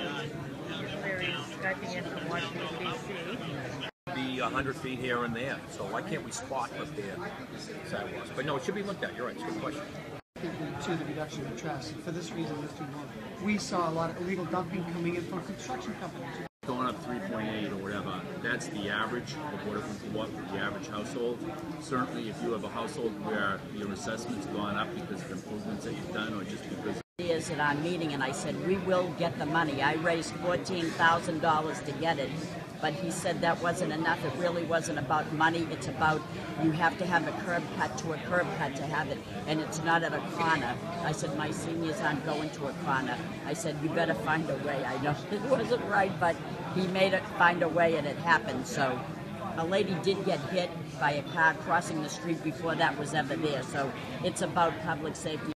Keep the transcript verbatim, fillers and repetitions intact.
Leary is Skyping in from Washington, D C Be a hundred feet here and there, so why can't we spot repair sidewalks? But no, it should be looked at. You're right. It's a good question. To the reduction of trash. For this reason, Mister Moore, we saw a lot of illegal dumping coming in from construction companies. Going up three point eight or whatever, that's the average of what, what the average household. Certainly, if you have a household where your assessment's gone up because of improvements that you've done, or just because is at our meeting, and I said we will get the money. I raised fourteen thousand dollars to get it, but he said that wasn't enough. It really wasn't about money. It's about you have to have a curb cut to a curb cut to have it, and it's not at a corner. I said my seniors aren't going to a corner. I said you better find a way. I know it wasn't right, but he made it find a way, and it happened. So a lady did get hit by a car crossing the street before that was ever there. So it's about public safety.